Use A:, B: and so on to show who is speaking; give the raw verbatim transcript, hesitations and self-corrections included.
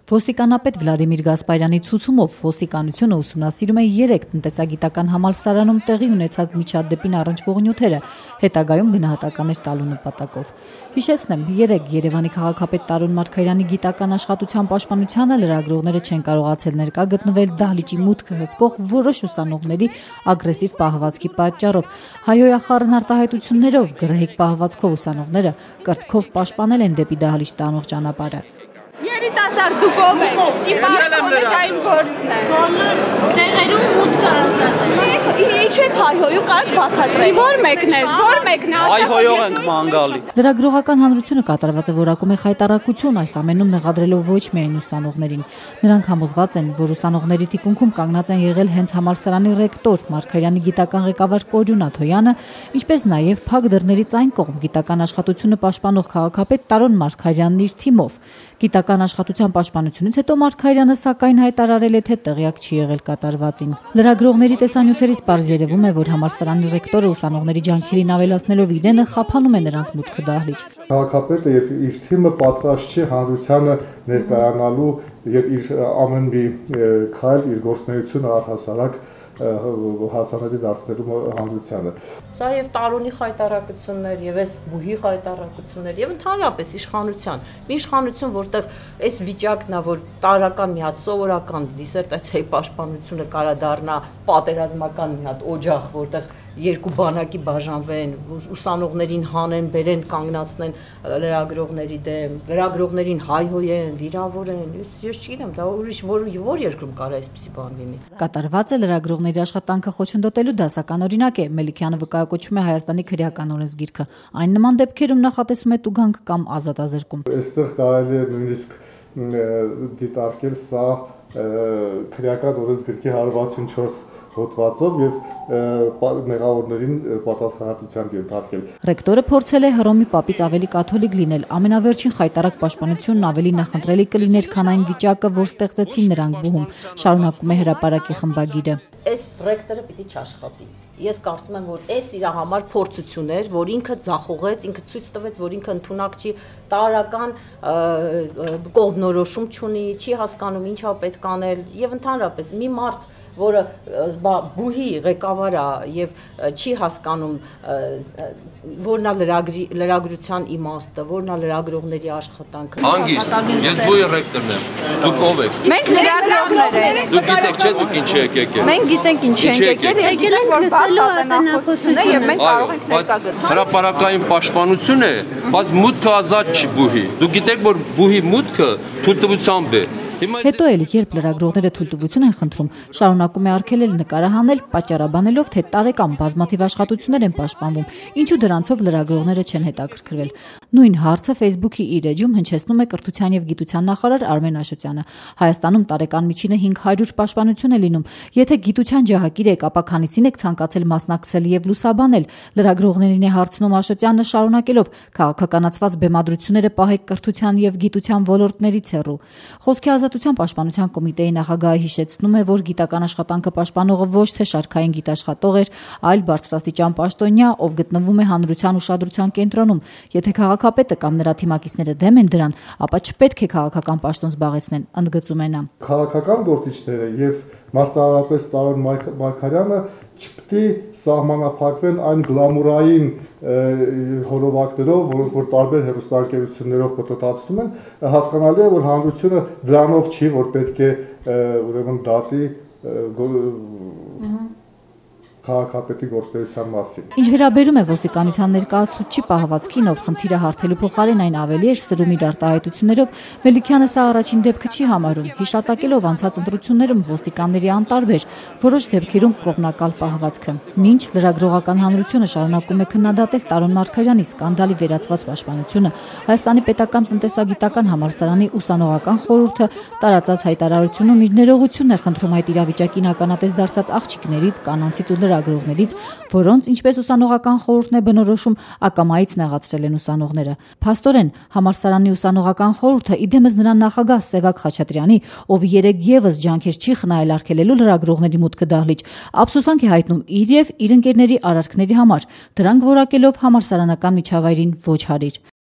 A: Ոստիկանապետ Վլադիմիր Գասպարյանի ցուցումով ոստիկանությունը ուսումնասիրում է երեք տնտեսագիտական համալսարանում տեղի ունեցած միջադեպին առնչվող նյութերը, հետագայում գնահատականներ տալու նպատակով։ Հիշեցնեմ, երեկ Երևանի քաղաքապետ Տարոն Մարգարյանի գիտական աշխատության պաշտպանությանը լրագրողները չեն կարողացել ներկա գտնվել դահլիճի մուտքը հսկող որոշ ուսանողների ագրեսիվ պահվածքի պատճառով։ Հայոյախառն արտահայտություններով գրեհիկ պահվածքով ուսանողները կրծքով պաշտպանել են դեպի դահլիճ տանող ճանապարհը։
B: Երիտասարդ դուք ով եք, իմ պաշտպանական գործն է։ Տեղերում մուտքը ազատ է։ Ինչ եք հայհոյում, կարեք բացատրել։ Որ մեկն է, որ մեկն է։
C: Հայհոյող ենք մանգալի։
A: Լրագրողական հանրությունը կատարվածը որակում է խայտառակություն, այս ամենում մեղադրելով ոչ միայն ուսանողներին։ Նրանք համոզված են, որ ուսանողների թիկունքում կանգնած են եղել հենց համալսարանի ռեկտոր Մարգարյանի գիտական ղեկավար Կորյուն Աթոյանը, ինչպես նաև փակ դռներից այն կողմ գիտական աշխատությունը պաշտպանող քաղաքապետ Տարոն Մարգարյանն իր թիմով։ Գիտական աշխատության պաշտպանությունից հետո Մարգարյանը սակայն հայտարարել է, թե տեղյակ չի եղել կատարվածին։ Լրագրողների տեսանյութերից պարզ երևում է, որ համալսարանի ռեկտորը ուսանողների ջանքերին ավելացնելով իրենը խափանում է նրանց մուտքը դահլիճ։
D: Քաղաքապետը եւ իր թիմը պատրաստ չի հանրությանը ներկայանալու եւ իր ամեն մի քայլ իր գործունեությունը առհասարակ հասանելի դարձնելու հանրությանը։
E: Սա եւ Տարոնի խայտառակություններ եւ այս բուհի խայտառակություններ եւ ընդհանրապես իշխանության։ Մի իշխանություն, որտեղ այս վիճակն է, որ տարական մի հատ սովորական դիսերտացիայի պաշտպանությունը կարա դառնա պատերազմական մի հատ օջախ, որտեղ երկու բանակի բաժանվեն, ուսանողներին հանեն, բերեն, կանգնացնեն լրագրողների դեմ, լրագրողներին հայհոյեն, վիրավորեն։ Ես չգիտեմ, դա ուրիշ որ որ երկրում կարա այսպիսի բան լինի։
A: Կատարվածը լրագրողների աշխատանքը խոչընդոտելու դասական օրինակ է, Մելիքյանը վկայակոչում է Հայաստանի քրեական օրենսգիրքը։ Այն նման դեպքերում նախատեսում է տուգանք կամ ազատազրկում։
D: Այստեղ կարելի է նույնիսկ դիտարկել սա քրեական օրենսգիրքի հարյուր վաթսունչորս հոդվածով եւ մեղավորներին պատասխանատվության ենթարկել։
A: Ռեկտորը փորձել է Հռոմի պապից ավելի կաթոլիկ լինել, ամենավերջին խայտառակ պաշտպանությունն ավելի նախընտրելի կլիներ, քան այն վիճակը, որ ստեղծեցին նրանք բուհում, շարունակում է հրապարակի խմբագիրը։
E: Այս ռեկտորը պիտի չաշխատի։ Ես կարծում եմ, որ այս իր համար փորձություն էր, որ ինքը ձախողեց, ինքը ցույց տվեց, որ ինքը ընդունակ չի, տարական կողմնորոշում չունի, չի հասկանում ինչա պետք անել եւ ընդհանրապես մի մարդ, որը բուհի ղեկավար է եւ չի հասկանում որն է լրագրության իմաստը, որն է լրագրողների աշխատանքը։
F: Հանգիստ, ես բուհի ռեկտորն եմ, դուք ով եք։
B: Մենք լրագրողներ ենք։
F: Դուք գիտեք չէ՞ դուք ինչ եք եկել։
B: Մենք գիտենք ինչ ենք եկել, եկել ենք որ բաց ատենախոսություն է եւ մենք կարող ենք ներկա գտնել։
F: Հրապարակային պաշտպանություն է, բայց մուտքը ազատ չի բուհի։ Դուք գիտեք որ բուհի մուտքը թույլտվությամբ է։
A: Հետո էլ, երբ լրագրողները թույլտվություն են խնդրում, շարունակում է արգելել նկարահանել, պատճառաբանելով, թե տարեկան բազմաթիվ աշխատություններ են պաշտպանվում, ինչու դրանցով լրագրողները չեն հետաքրքրվել։ Նույն հարցը Facebook-ի իր էջում հնչեցնում է կրթության եւ գիտության նախարար Արմեն Աշոտյանը։ Հայաստանում տարեկան միջինը հինգ հարյուր պաշտպանություն է լինում։ Եթե գիտության ջահակիր եք, ապա քանիսին եք ցանկացել մասնակցել եւ լուսաբանել։ Լրագրողներին է հարցնում Աշոտյանը, շարունակելով. քաղաքականացված բեմադրությունները պահեք կրթության եւ գիտության ոլորտներից հեռու։ Խոսքի Ազատության պաշտպանության կոմիտեի նախագահը հիշեցնում է, որ գիտական աշխատանքը պաշտպանողը ոչ թե շարքային գիտաշխատող էր, այլ բարձրաստիճան պաշտոնյա, ով գտնվում է հանրության ուշադրության կենտրոնում։ Եթե քաղաքապետը կամ նրա թիմակիցները դեմ են դրան, ապա չպետք է քաղաքական պաշտոն զբաղեցնեն, ընդգծում է նա։
D: Քաղաքական գործիչները եւ մասնավորապես Տարոն Մարգարյանը չպետք է սահմանափակվեն այն գլամուրային հորովակներով, որոնք որ տարբեր հեռուստաընկերություններով պտտացնում են, հասկանալի է, որ հանրությունը դրանով չի, որ պետք է ուրեմն դատի քաղաքապետի գործունեության մասին։
A: Ինչ վերաբերում է ոստիկանության ներկայացուցչի պահվածքին, ով խնդիրը հարթելու փոխարեն այն ավելի էր սրում իր արտահայտություններով, Մելիքյանը սա առաջին դեպքը չի համարում, հիշատակելով անցած ընտրություններում ոստիկանների անտարբեր, որոշ դեպքերում կողմնակալ պահվածքը։ Մինչ լրագրողական հանրությունը շարունակում է քննադատել Տարոն Մարգարյանի սկանդալի վերածված պաշտպանությունը, Հայաստանի պետական տնտեսագիտական համալսարանի ուսանողական խորհուրդը տարածած հայտարարությունում իր ներողությունն է խնդրում այդ իրավիճակին ականատես դարձած աղջիկներից, կանանցից ու լրագրողներից, որոնց, ինչպես ուսանողական խորհուրդն է բնորոշում, ակամայից նեղացրել են ուսանողները։ Փաստորեն, համալսարանի ուսանողական խորհուրդը իդեմս նրան նախագահ Սևակ Խաչատրյանի, ով երեք եւս ջանքեր չի խնայել արգելելու լրագրողների մուտքը դահլիճ, ափսոսանք է հայտնում իր եւ իր ընկերների արարքների համար, դրանք որակելով համալսարանական միջավայրին ոչ հարիր։